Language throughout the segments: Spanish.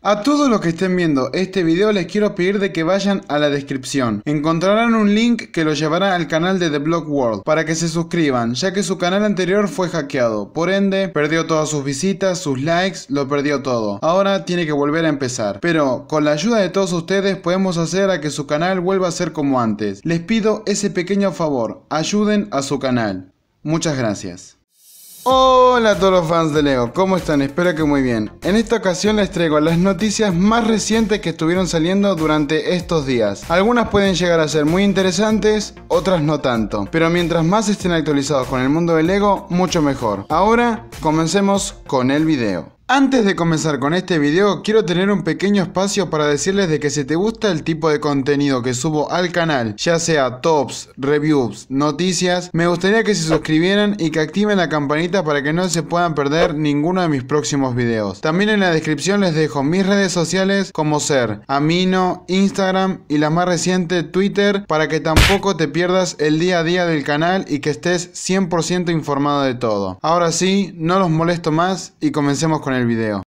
A todos los que estén viendo este video les quiero pedir de que vayan a la descripción. Encontrarán un link que los llevará al canal de The Block World para que se suscriban, ya que su canal anterior fue hackeado. Por ende, perdió todas sus visitas, sus likes, lo perdió todo. Ahora tiene que volver a empezar. Pero con la ayuda de todos ustedes podemos hacer a que su canal vuelva a ser como antes. Les pido ese pequeño favor, ayuden a su canal. Muchas gracias. Hola a todos los fans de LEGO, ¿cómo están? Espero que muy bien. En esta ocasión les traigo las noticias más recientes que estuvieron saliendo durante estos días. Algunas pueden llegar a ser muy interesantes, otras no tanto. Pero mientras más estén actualizados con el mundo de LEGO, mucho mejor. Ahora, comencemos con el video. Antes de comenzar con este video, quiero tener un pequeño espacio para decirles de que si te gusta el tipo de contenido que subo al canal, ya sea tops, reviews, noticias, me gustaría que se suscribieran y que activen la campanita para que no se puedan perder ninguno de mis próximos videos. También en la descripción les dejo mis redes sociales como ser Amino, Instagram y la más reciente Twitter, para que tampoco te pierdas el día a día del canal y que estés 100% informado de todo. Ahora sí, no los molesto más y comencemos con el video.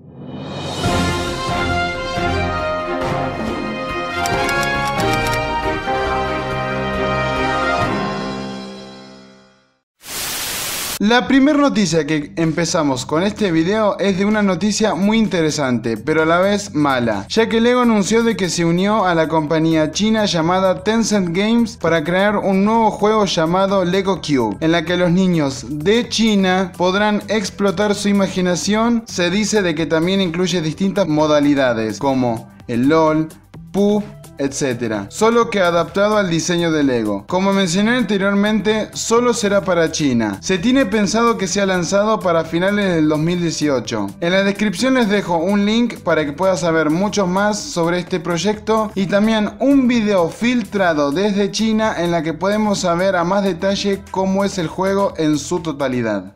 La primera noticia que empezamos con este video es de una noticia muy interesante, pero a la vez mala, ya que LEGO anunció de que se unió a la compañía china llamada Tencent Games para crear un nuevo juego llamado LEGO Cube, en la que los niños de China podrán explotar su imaginación. Se dice de que también incluye distintas modalidades como el LOL, PUBG, etc. Solo que adaptado al diseño de LEGO. Como mencioné anteriormente, solo será para China. Se tiene pensado que sea lanzado para finales del 2018. En la descripción les dejo un link para que puedas saber mucho más sobre este proyecto y también un video filtrado desde China en la que podemos saber a más detalle cómo es el juego en su totalidad.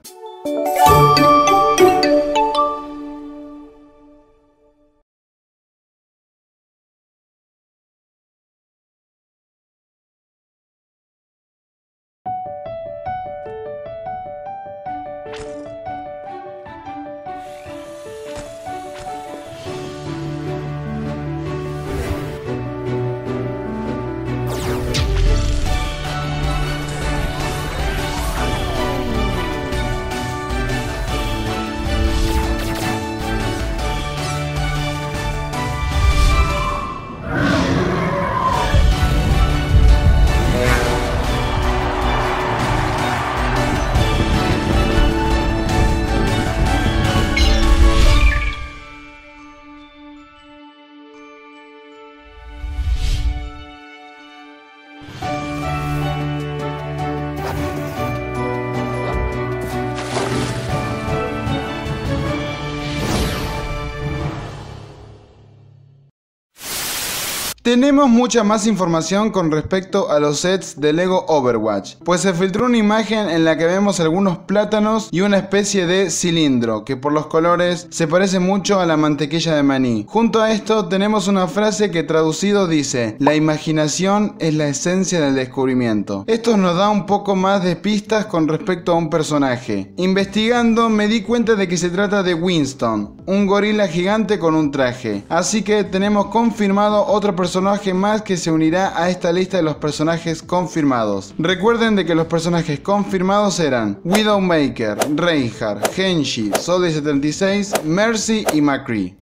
Tenemos mucha más información con respecto a los sets de LEGO Overwatch, pues se filtró una imagen en la que vemos algunos plátanos y una especie de cilindro que por los colores se parece mucho a la mantequilla de maní. Junto a esto tenemos una frase que traducido dice: la imaginación es la esencia del descubrimiento. Esto nos da un poco más de pistas con respecto a un personaje. Investigando me di cuenta de que se trata de Winston, un gorila gigante con un traje. Así que tenemos confirmado otro personaje más que se unirá a esta lista de los personajes confirmados. Recuerden de que los personajes confirmados eran Widowmaker, Reinhardt, Genji, Soldier 76, Mercy y McCree.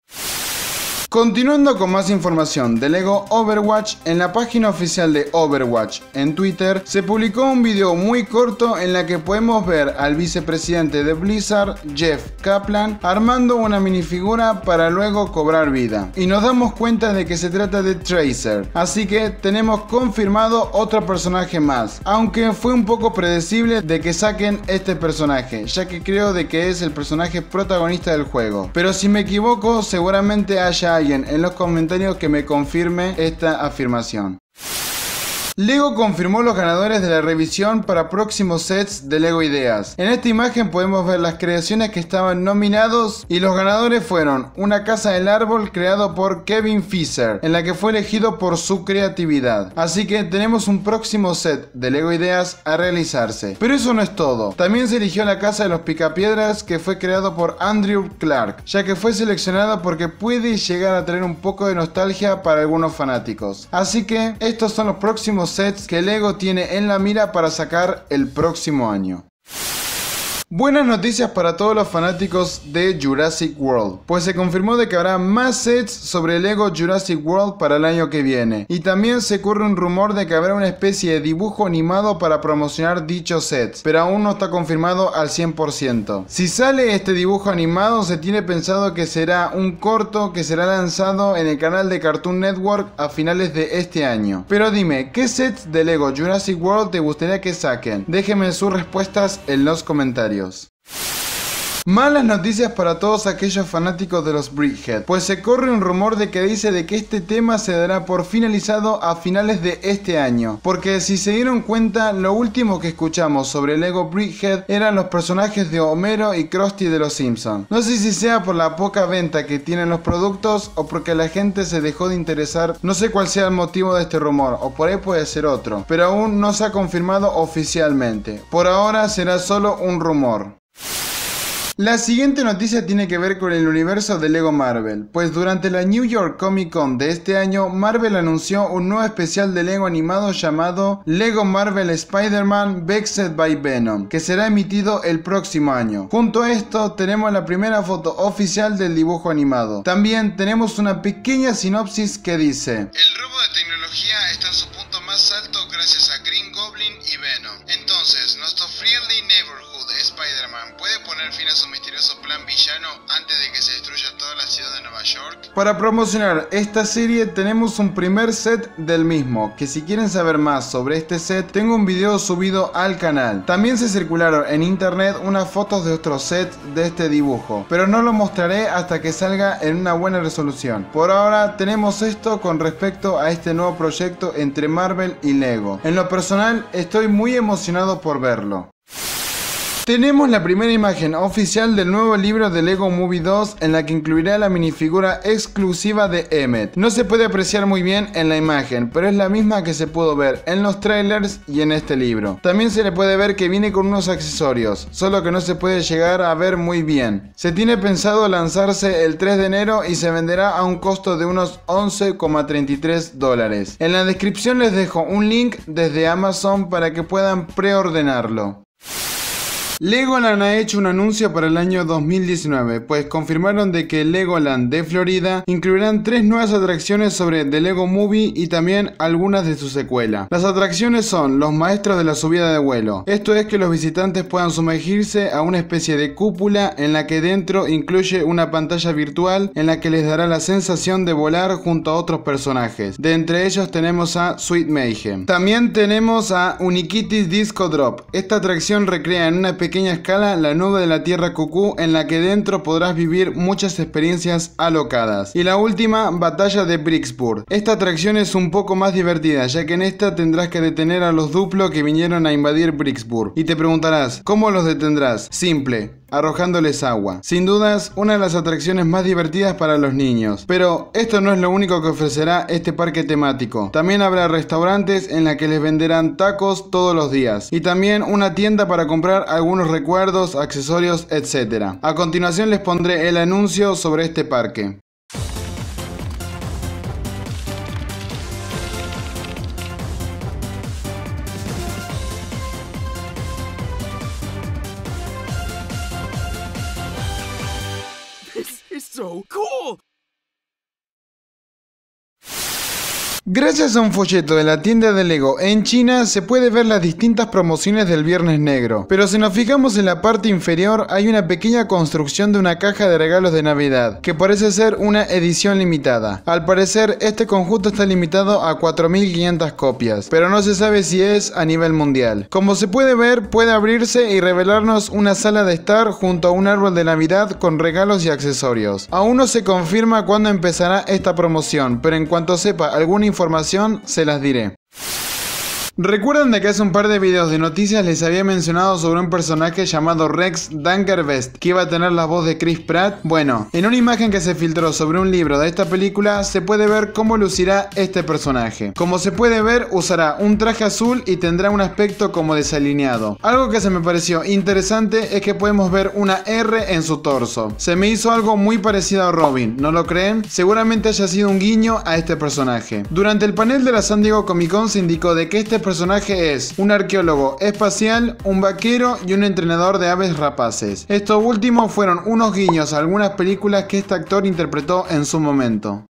Continuando con más información de LEGO Overwatch, en la página oficial de Overwatch en Twitter se publicó un video muy corto en la que podemos ver al vicepresidente de Blizzard, Jeff Kaplan, armando una minifigura para luego cobrar vida. Y nos damos cuenta de que se trata de Tracer, así que tenemos confirmado otro personaje más, aunque fue un poco predecible de que saquen este personaje, ya que creo de que es el personaje protagonista del juego. Pero si me equivoco, seguramente haya alguien en los comentarios que me confirme esta afirmación. Lego confirmó los ganadores de la revisión para próximos sets de Lego Ideas. En esta imagen podemos ver las creaciones que estaban nominados y los ganadores fueron una casa del árbol creado por Kevin Fisher, en la que fue elegido por su creatividad. Así que tenemos un próximo set de Lego Ideas a realizarse. Pero eso no es todo. También se eligió la casa de los picapiedras, que fue creado por Andrew Clark, ya que fue seleccionado porque puede llegar a traer un poco de nostalgia para algunos fanáticos. Así que estos son los próximos sets que Lego tiene en la mira para sacar el próximo año. Buenas noticias para todos los fanáticos de Jurassic World, pues se confirmó de que habrá más sets sobre Lego Jurassic World para el año que viene, y también se corre un rumor de que habrá una especie de dibujo animado para promocionar dichos sets, pero aún no está confirmado al 100%. Si sale este dibujo animado, se tiene pensado que será un corto que será lanzado en el canal de Cartoon Network a finales de este año. Pero dime, ¿qué sets de Lego Jurassic World te gustaría que saquen? Déjenme sus respuestas en los comentarios. Malas noticias para todos aquellos fanáticos de los Brickhead, pues se corre un rumor de que dice de que este tema se dará por finalizado a finales de este año, porque si se dieron cuenta, lo último que escuchamos sobre Lego Brickhead eran los personajes de Homero y Krusty de los Simpsons. No sé si sea por la poca venta que tienen los productos o porque la gente se dejó de interesar, no sé cuál sea el motivo de este rumor, o por ahí puede ser otro, pero aún no se ha confirmado oficialmente. Por ahora será solo un rumor. La siguiente noticia tiene que ver con el universo de Lego Marvel, pues durante la New York Comic Con de este año, Marvel anunció un nuevo especial de Lego animado llamado Lego Marvel Spider-Man Vexed by Venom, que será emitido el próximo año. Junto a esto, tenemos la primera foto oficial del dibujo animado. También tenemos una pequeña sinopsis que dice: el robo de tecnología está en su punto más alto gracias a Green Goblin y Venom. Entonces, nuestro Friendly Neighborhood Spider-Man puede poner fin a su misterioso plan villano antes de que se destruya toda la ciudad de Nueva York. Para promocionar esta serie tenemos un primer set del mismo, que si quieren saber más sobre este set, tengo un video subido al canal. También se circularon en internet unas fotos de otros sets de este dibujo, pero no lo mostraré hasta que salga en una buena resolución. Por ahora tenemos esto con respecto a este nuevo proyecto entre Marvel y Lego. En lo personal estoy muy emocionado por verlo. Tenemos la primera imagen oficial del nuevo libro de Lego Movie 2 en la que incluirá la minifigura exclusiva de Emmet. No se puede apreciar muy bien en la imagen, pero es la misma que se pudo ver en los trailers y en este libro. También se le puede ver que viene con unos accesorios, solo que no se puede llegar a ver muy bien. Se tiene pensado lanzarse el 3 de enero y se venderá a un costo de unos $11,33. En la descripción les dejo un link desde Amazon para que puedan preordenarlo. Legoland ha hecho un anuncio para el año 2019, pues confirmaron de que Legoland de Florida incluirán 3 nuevas atracciones sobre The Lego Movie y también algunas de su secuela. Las atracciones son los maestros de la subida de vuelo. Esto es que los visitantes puedan sumergirse a una especie de cúpula en la que dentro incluye una pantalla virtual en la que les dará la sensación de volar junto a otros personajes. De entre ellos tenemos a Sweet Mayhem. También tenemos a Unikitty's Disco Drop. Esta atracción recrea en una pequeña escala la nube de la Tierra Cucú, en la que dentro podrás vivir muchas experiencias alocadas. Y la última, Batalla de Bricksburg. Esta atracción es un poco más divertida, ya que en esta tendrás que detener a los Duplo que vinieron a invadir Bricksburg. Y te preguntarás, ¿cómo los detendrás? Simple, arrojándoles agua. Sin dudas, una de las atracciones más divertidas para los niños. Pero esto no es lo único que ofrecerá este parque temático. También habrá restaurantes en la que les venderán tacos todos los días. Y también una tienda para comprar algunos recuerdos, accesorios, etc. A continuación les pondré el anuncio sobre este parque. This is so cool! Gracias a un folleto de la tienda de Lego en China se puede ver las distintas promociones del Viernes Negro, pero si nos fijamos en la parte inferior hay una pequeña construcción de una caja de regalos de Navidad, que parece ser una edición limitada. Al parecer este conjunto está limitado a 4.500 copias, pero no se sabe si es a nivel mundial. Como se puede ver, puede abrirse y revelarnos una sala de estar junto a un árbol de Navidad con regalos y accesorios. Aún no se confirma cuándo empezará esta promoción, pero en cuanto sepa alguna información se las diré. ¿Recuerdan de que hace un par de videos de noticias les había mencionado sobre un personaje llamado Rex Dangervest que iba a tener la voz de Chris Pratt? Bueno, en una imagen que se filtró sobre un libro de esta película se puede ver cómo lucirá este personaje. Como se puede ver, usará un traje azul y tendrá un aspecto como desalineado. Algo que se me pareció interesante es que podemos ver una R en su torso. Se me hizo algo muy parecido a Robin, ¿no lo creen? Seguramente haya sido un guiño a este personaje. Durante el panel de la San Diego Comic Con se indicó de que este personaje es un arqueólogo espacial, un vaquero y un entrenador de aves rapaces. Estos últimos fueron unos guiños a algunas películas que este actor interpretó en su momento.